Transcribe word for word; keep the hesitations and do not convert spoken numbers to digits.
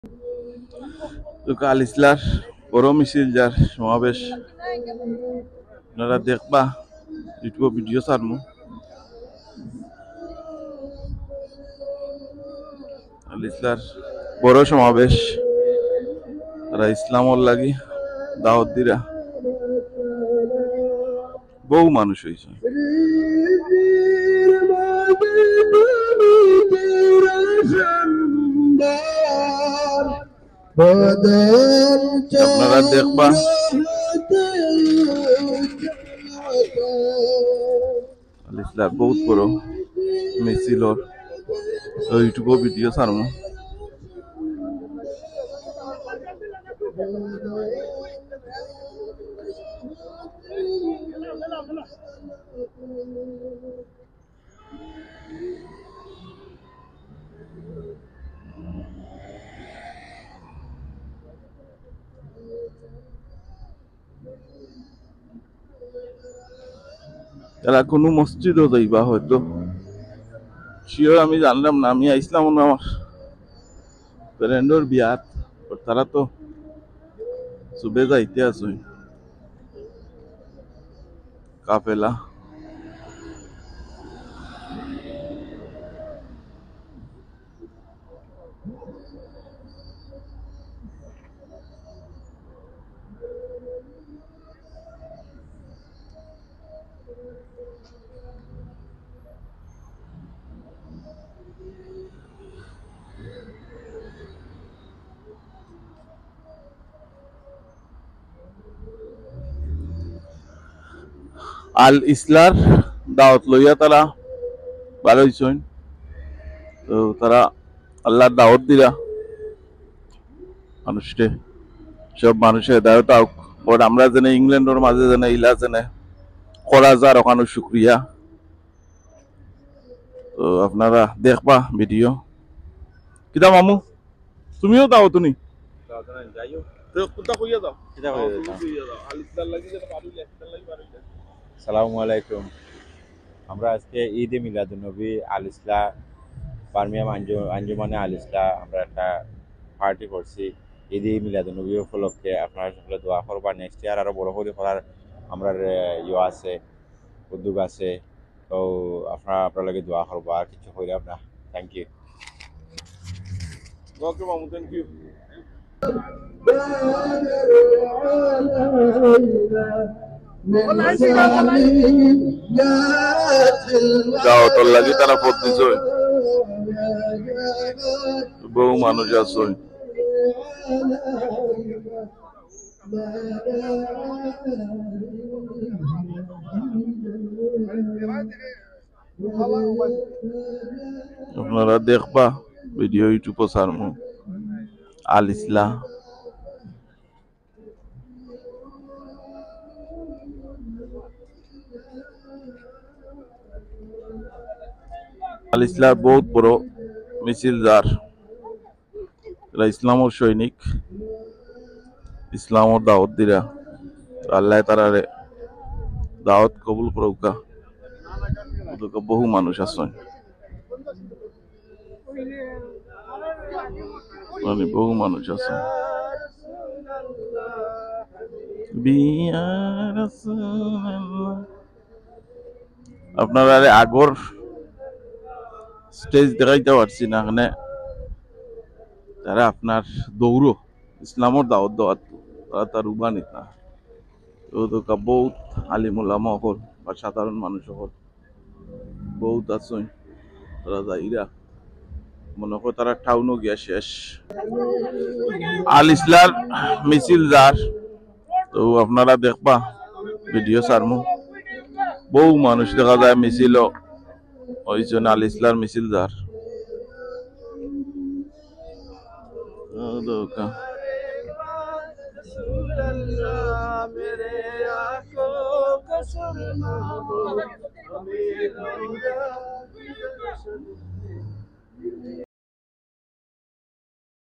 আল ইসলার বড় মিছিল যার সমাবেশ আপনারা দেখবা ইউটিউব ভিডিও ছাড়মু। আল ইসলার বড় সমাবেশ, তারা ইসলামর লাগি দাওয়াত দিরা বহু মানুষ হয়েছে। আপনারা দেখবা আল ইসলার বহুত বড় মিছিলর ইউটিউব ভিডিও ছাড়মু। তারা কোনো মসজিদও যাইবা হয়তো শিওর আমি জানলাম না, আমি আইসলাম আমার ফ্রেন্ডর বিয়াত, তারা তো সুবে যাইতে আছে কাফেলা। আল ইসলার দাওয়াত লইয়া তারা বার হইছেন, তো তারা আল্লাহর দাওয়াত দিলা মানুষকে, সব মানুষের দাওয়াত আউক। পর আমরা যেন ইংল্যান্ডের মাঝে যেন ইলা যেন করা যার ওখানে শুক্রিয়া। তো আপনারা দেখবা ভিডিও। কিতা মামু তুমিও দাও তুমি সালামু আলাইকুম। আমরা আজকে ঈদে মিলাদুন্নবী আল ইসলাহ বার্মিয়াম আঞ্জুমানে আল ইসলাহ আমরা একটা পার্টি করছি ঈদে মিলাদুন্নবী উপলক্ষে। আপনারা সকলে দোয়া করবা, নেক্সট ইয়ার আরো বড় করে করার আমরা ইয়ে আছে, উদ্যোগ আছে। তো আপনারা আপনার লাগে দোয়া করবা, আর কিছু কইলাম না। Thank you. ওকে মামু, থ্যাংক ইউ। যাও তোর লাগি তারা পথ দিছ, বহু মানুষ আছে। আপনারা দেখবা ভিডিও ইউটিউব ছাড়মু আল ইসলাহ। আল ইসলাম বহুত বড় মিছিল যার, এরা ইসলামর সৈনিক, ইসলামর দাওয়াত দিরা। আল্লাহ তারারে দাওয়াত কবুল করুকা। বহু মানুষ আছেন, মানে বহু মানুষ আছে। আপনারা আগর স্টেজ দেখাইতে পারছি না, এখানে তারা আপনার দৌড়ো ইসলামর দাওয়াত দাওয়াত তারা তার উবানিত না। তো বহুত আলিমুল্লামা হল বা সাধারণ মানুষ হল বহুত আছেন, তারা যাইরা মনে কর তারা টাউনও গিয়া শেষ। আল ইসলার মিছিল যার, তো আপনারা দেখবা ভিডিও ছাড়মু। বহু মানুষ দেখা যায় মিছিল হয়েছেন আল ইসলার মিছিল যার।